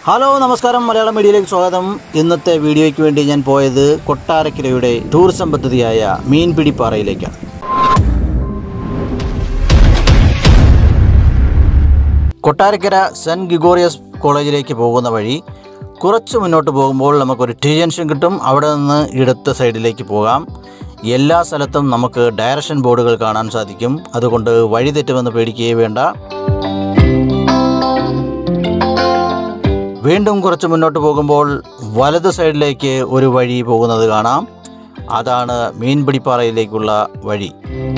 Hello നമസ്കാരം മലയാളം മീഡിയയിലേക്ക് സ്വാഗതം. ഇന്നത്തെ വീഡിയോയ്ക്ക് വേണ്ടി ഞാൻ പോയത് കൊട്ടാരക്കരയുടെ ടൂറിസം പദ്ധതിയായ മീൻപിടി പാറയിലേക്കാണ്. കൊട്ടാരക്കര സെന്റ് ഗ്രിഗോറിയസ് കോളേജിലേക്ക് പോകുന്ന വഴി കുറച്ച് മുന്നോട്ട് പോകുമ്പോൾ നമുക്കൊരു ടി ജംഗ്ഷൻ കിട്ടും. അവിടെ നിന്ന് ഇടത്ത് സൈഡിലേക്ക് പോകാം. എല്ലാ സ്ഥലത്തും നമുക്ക് ഡയറക്ഷൻ ബോർഡുകൾ കാണാൻ സാധിക്കും. അതുകൊണ്ട് വഴി തെറ്റുമെന്ന് പേടിക്കുകയേ വേണ്ട. വീണ്ടും കുറച്ച് മുന്നോട്ട് പോകുമ്പോൾ വലത് സൈഡിലേക്ക് ഒരു വഴി പോകുന്നത് കാണാം. അതാണ് മീൻപിടിപ്പാറയിലേക്കുള്ള വഴി.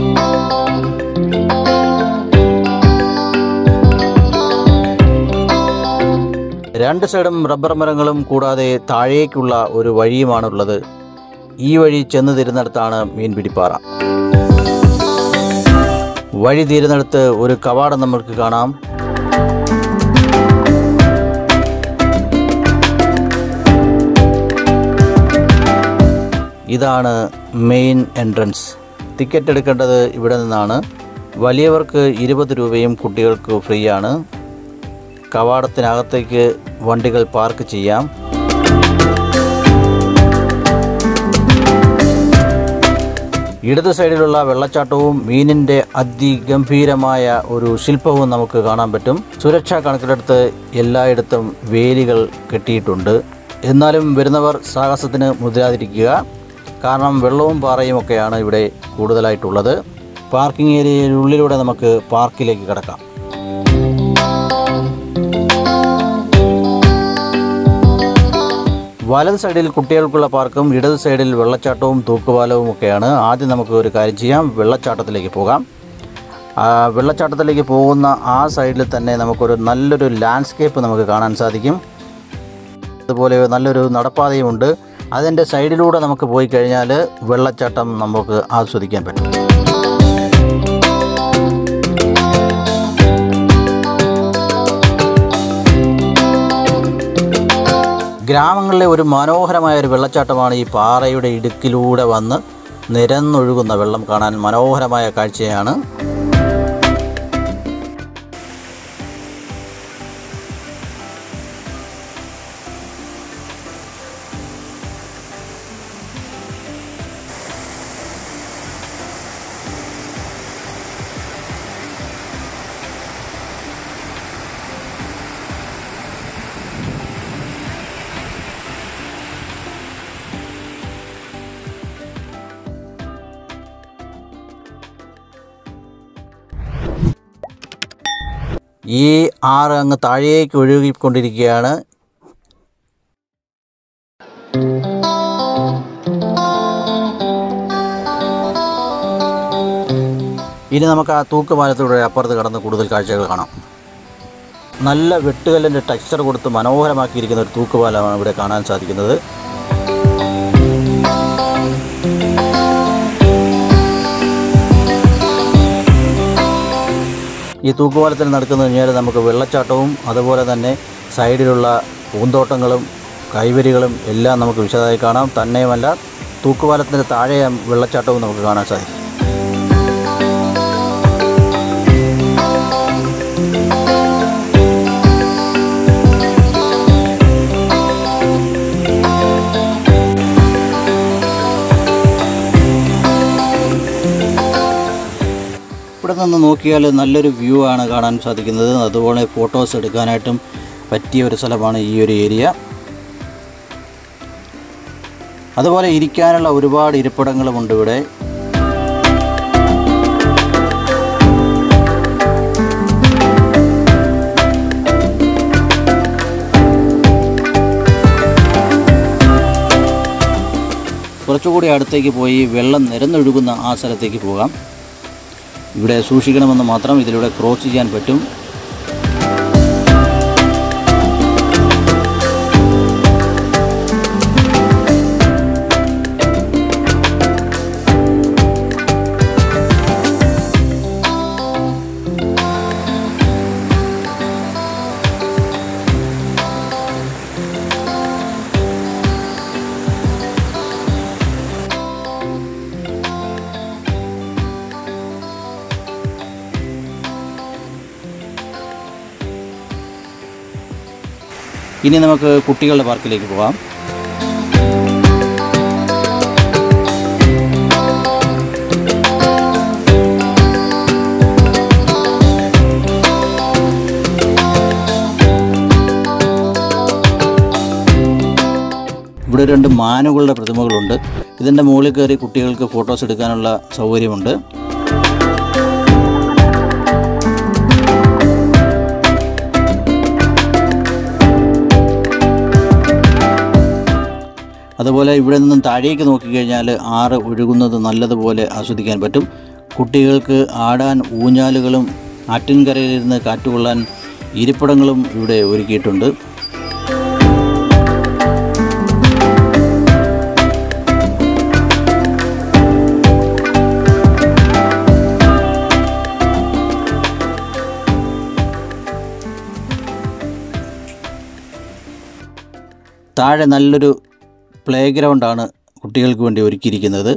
രണ്ട് സൈഡും റബ്ബർ മരങ്ങളും കൂടാതെ താഴേക്കുള്ള ഒരു വഴിയുമാണുള്ളത്. ഈ വഴി ചെന്ന് തീരുന്നിടത്താണ് മീൻപിടിപ്പാറ. വഴി തീരുന്നിടത്ത് ഒരു കവാടം നമുക്ക് കാണാം. ഇതാണ് മെയിൻ എൻട്രൻസ്. ടിക്കറ്റ് എടുക്കേണ്ടത് ഇവിടെ നിന്നാണ്. വലിയവർക്ക് 20 രൂപയും കുട്ടികൾക്ക് ഫ്രീ ആണ്. കവാടത്തിനകത്തേക്ക് വണ്ടികൾ പാർക്ക് ചെയ്യാം. ഇടത് സൈഡിലുള്ള വെള്ളച്ചാട്ടവും മീനിൻ്റെ അതിഗംഭീരമായ ഒരു ശില്പവും നമുക്ക് കാണാൻ പറ്റും. സുരക്ഷാ കണക്കിലെടുത്ത് എല്ലായിടത്തും വേലികൾ കെട്ടിയിട്ടുണ്ട്. എന്നാലും വരുന്നവർ സാഹസത്തിന് മുതിരാതിരിക്കുക. കാരണം വെള്ളവും പാറയും ഒക്കെയാണ് ഇവിടെ കൂടുതലായിട്ടുള്ളത്. പാർക്കിംഗ് ഏരിയയിലുള്ളിലൂടെ നമുക്ക് പാർക്കിലേക്ക് കടക്കാം. വലത് സൈഡിൽ കുട്ടികൾക്കുള്ള പാർക്കും ഇടത് സൈഡിൽ വെള്ളച്ചാട്ടവും തൂക്കുപാലവും ഒക്കെയാണ്. ആദ്യം നമുക്ക് ഒരു കാര്യം ചെയ്യാം, വെള്ളച്ചാട്ടത്തിലേക്ക് പോകാം. വെള്ളച്ചാട്ടത്തിലേക്ക് പോകുന്ന ആ സൈഡിൽ തന്നെ നമുക്കൊരു നല്ലൊരു ലാൻഡ്സ്കേപ്പ് നമുക്ക് കാണാൻ സാധിക്കും. അതുപോലെ നല്ലൊരു നടപ്പാതയുമുണ്ട്. അതിൻ്റെ സൈഡിലൂടെ നമുക്ക് പോയി കഴിഞ്ഞാൽ വെള്ളച്ചാട്ടം നമുക്ക് ആസ്വദിക്കാൻ പറ്റും. ഗ്രാമങ്ങളിലെ ഒരു മനോഹരമായ ഒരു വെള്ളച്ചാട്ടമാണ്. ഈ പാറയുടെ ഇടുക്കിലൂടെ വന്ന് നിരന്നൊഴുകുന്ന വെള്ളം കാണാൻ മനോഹരമായ കാഴ്ചയാണ്. ഈ ആറ് അങ്ങ് താഴേക്ക് ഒഴുകിക്കൊണ്ടിരിക്കുകയാണ്. ഇനി നമുക്ക് ആ തൂക്കുപാലത്തിലൂടെ അപ്പുറത്ത് കടന്ന് കൂടുതൽ കാഴ്ചകൾ കാണാം. നല്ല വെട്ടുകല്ലിൻ്റെ ടെക്സ്ചർ കൊടുത്ത് മനോഹരമാക്കിയിരിക്കുന്ന ഒരു തൂക്കുപാലമാണ് ഇവിടെ കാണാൻ സാധിക്കുന്നത്. ഈ തൂക്കുപാലത്തിൽ നടക്കുന്നത് കഴിഞ്ഞാൽ നമുക്ക് വെള്ളച്ചാട്ടവും അതുപോലെ തന്നെ സൈഡിലുള്ള പൂന്തോട്ടങ്ങളും കൈവരികളും എല്ലാം നമുക്ക് വിശദമായി കാണാം. തന്നെയുമല്ല തൂക്കുപാലത്തിൻ്റെ താഴെ വെള്ളച്ചാട്ടവും നമുക്ക് കാണാൻ സാധിക്കും. ഇവിടെ നിന്ന് നോക്കിയാൽ നല്ലൊരു വ്യൂ ആണ് കാണാൻ സാധിക്കുന്നത്. അതുപോലെ ഫോട്ടോസ് എടുക്കാനായിട്ടും പറ്റിയ ഒരു സ്ഥലമാണ് ഈ ഒരു ഏരിയ. അതുപോലെ ഇരിക്കാനുള്ള ഒരുപാട് ഇരിപ്പിടങ്ങളുമുണ്ട് ഇവിടെ. കുറച്ചുകൂടി അടുത്തേക്ക് പോയി വെള്ളം നിരന്നൊഴുകുന്ന ആ സ്ഥലത്തേക്ക് പോകാം. ഇവിടെ സൂക്ഷിക്കണമെന്ന് മാത്രം. ഇതിലൂടെ ക്രോസ് ചെയ്യാൻ പറ്റും. ഇനി നമുക്ക് കുട്ടികളുടെ പാർക്കിലേക്ക് പോകാം. ഇവിടെ 2 മാനുകളുടെ പ്രതിമകളുണ്ട്. ഇതിൻ്റെ മുകളിൽ കയറി കുട്ടികൾക്ക് ഫോട്ടോസ് എടുക്കാനുള്ള സൗകര്യമുണ്ട്. അതുപോലെ ഇവിടെ നിന്നും താഴേക്ക് നോക്കിക്കഴിഞ്ഞാൽ ആറ് ഒഴുകുന്നത് നല്ലതുപോലെ ആസ്വദിക്കാൻ പറ്റും. കുട്ടികൾക്ക് ആടാൻ ഊഞ്ഞാലുകളും ആറ്റിൻകരയിലിരുന്ന് കാറ്റുകൊള്ളാൻ ഇരിപ്പിടങ്ങളും ഇവിടെ ഒരുക്കിയിട്ടുണ്ട്. താഴെ നല്ലൊരു പ്ലേ ഗ്രൗണ്ടാണ് കുട്ടികൾക്ക് വേണ്ടി ഒരുക്കിയിരിക്കുന്നത്.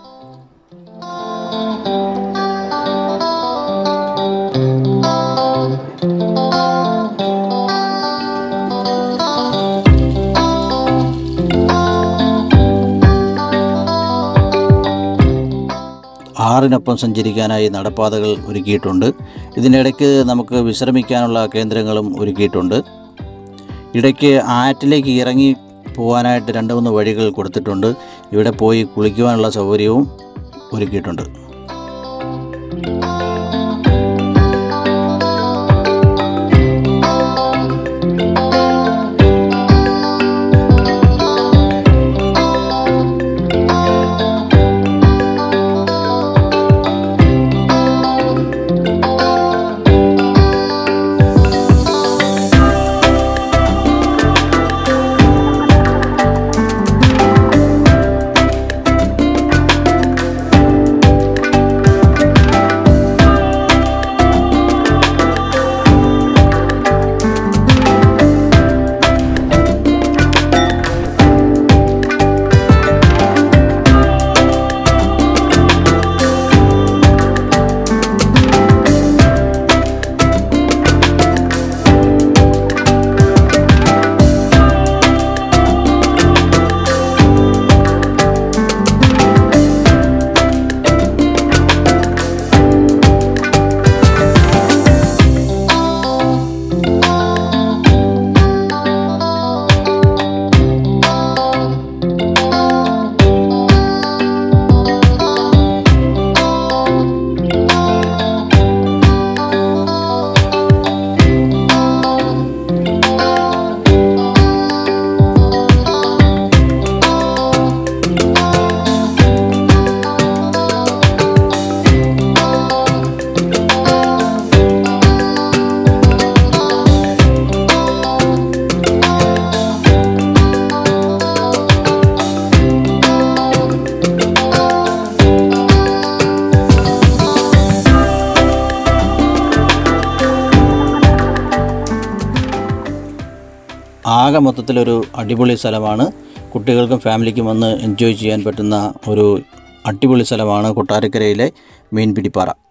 ആറിനൊപ്പം സഞ്ചരിക്കാനായി നടപ്പാതകൾ ഒരുക്കിയിട്ടുണ്ട്. ഇതിനിടയ്ക്ക് നമുക്ക് വിശ്രമിക്കാനുള്ള കേന്ദ്രങ്ങളും ഒരുക്കിയിട്ടുണ്ട്. ഇടയ്ക്ക് ആറ്റിലേക്ക് ഇറങ്ങി പോകാനായിട്ട് 2-3 വഴികൾ കൊടുത്തിട്ടുണ്ട്. ഇവിടെ പോയി കുളിക്കുവാനുള്ള സൗകര്യവും ഒരുക്കിയിട്ടുണ്ട്. ആകെ മൊത്തത്തിലൊരു അടിപൊളി സ്ഥലമാണ്. കുട്ടികൾക്കും ഫാമിലിക്കും വന്ന് എൻജോയ് ചെയ്യാൻ പറ്റുന്ന ഒരു അടിപൊളി സ്ഥലമാണ് കൊട്ടാരക്കരയിലെ മീൻപിടിപ്പാറ.